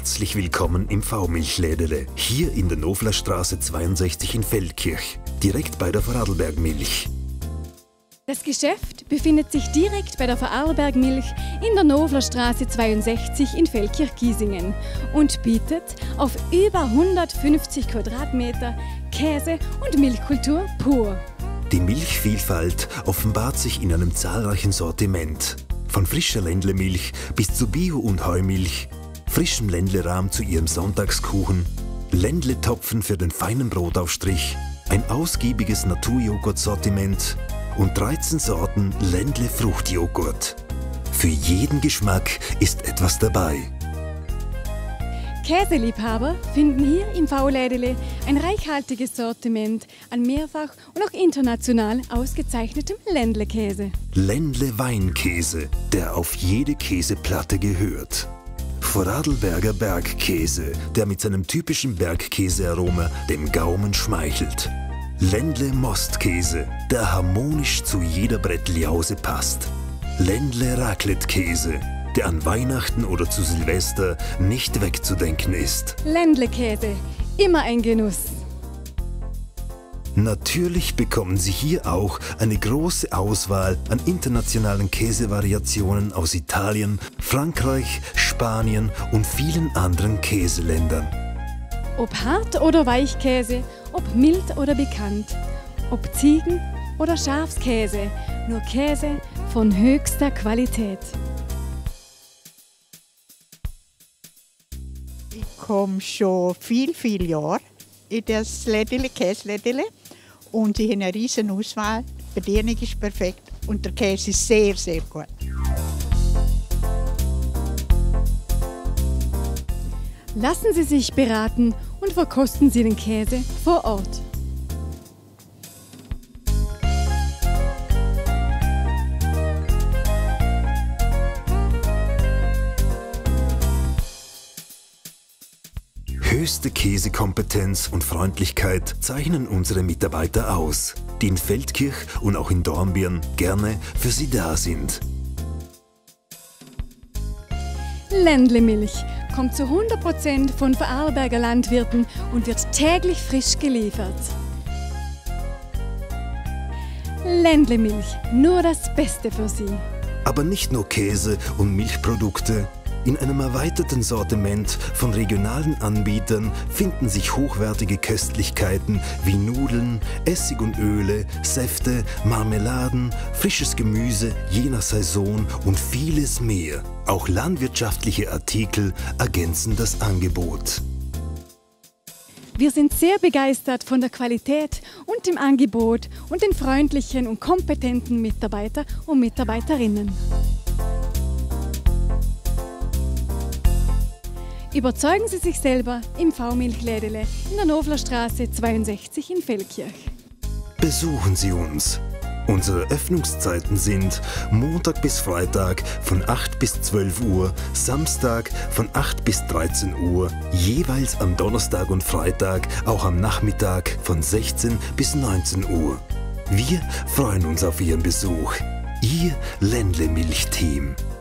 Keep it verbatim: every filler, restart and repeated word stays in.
Herzlich willkommen im V-Milchlädele, hier in der Noflerstraße zweiundsechzig in Feldkirch, direkt bei der Vorarlberg Milch. Das Geschäft befindet sich direkt bei der Vorarlberg Milch in der Noflerstraße zweiundsechzig in Feldkirch-Giesingen und bietet auf über hundertfünfzig Quadratmeter Käse- und Milchkultur pur. Die Milchvielfalt offenbart sich in einem zahlreichen Sortiment. Von frischer Ländlemilch bis zu Bio- und Heumilch, frischem Ländlerahm zu ihrem Sonntagskuchen, Ländletopfen für den feinen Brotaufstrich, ein ausgiebiges Naturjoghurt-Sortiment und dreizehn Sorten Ländle-Fruchtjoghurt. Für jeden Geschmack ist etwas dabei. Käseliebhaber finden hier im V-Lädele ein reichhaltiges Sortiment an mehrfach und auch international ausgezeichnetem Ländlekäse. Ländle Weinkäse, der auf jede Käseplatte gehört. Vorarlberger Bergkäse, der mit seinem typischen Bergkäsearoma dem Gaumen schmeichelt. Ländle Mostkäse, der harmonisch zu jeder Brettljause passt. Ländle Raclette-Käse, der an Weihnachten oder zu Silvester nicht wegzudenken ist. Ländlekäse, immer ein Genuss. Natürlich bekommen Sie hier auch eine große Auswahl an internationalen Käsevariationen aus Italien, Frankreich, Spanien und vielen anderen Käseländern. Ob Hart- oder Weichkäse, ob mild oder bekannt, ob Ziegen- oder Schafskäse, nur Käse von höchster Qualität. Ich komme schon viel, viele Jahre in das Lädele, Käselädele, und ich habe eine riesen Auswahl. Die Bedienung ist perfekt und der Käse ist sehr, sehr gut. Lassen Sie sich beraten und verkosten Sie den Käse vor Ort. Höchste Käsekompetenz und Freundlichkeit zeichnen unsere Mitarbeiter aus, die in Feldkirch und auch in Dornbirn gerne für Sie da sind. Ländlemilch kommt zu hundert Prozent von Vorarlberger Landwirten und wird täglich frisch geliefert. Ländlemilch, nur das Beste für Sie. Aber nicht nur Käse und Milchprodukte. In einem erweiterten Sortiment von regionalen Anbietern finden sich hochwertige Köstlichkeiten wie Nudeln, Essig und Öle, Säfte, Marmeladen, frisches Gemüse je nach Saison und vieles mehr. Auch landwirtschaftliche Artikel ergänzen das Angebot. Wir sind sehr begeistert von der Qualität und dem Angebot und den freundlichen und kompetenten Mitarbeiter und Mitarbeiterinnen. Überzeugen Sie sich selber im V-Milchlädele in der Noflerstraße zweiundsechzig in Feldkirch. Besuchen Sie uns. Unsere Öffnungszeiten sind Montag bis Freitag von acht bis zwölf Uhr, Samstag von acht bis dreizehn Uhr, jeweils am Donnerstag und Freitag auch am Nachmittag von sechzehn bis neunzehn Uhr. Wir freuen uns auf Ihren Besuch. Ihr Ländle-Milch-Team.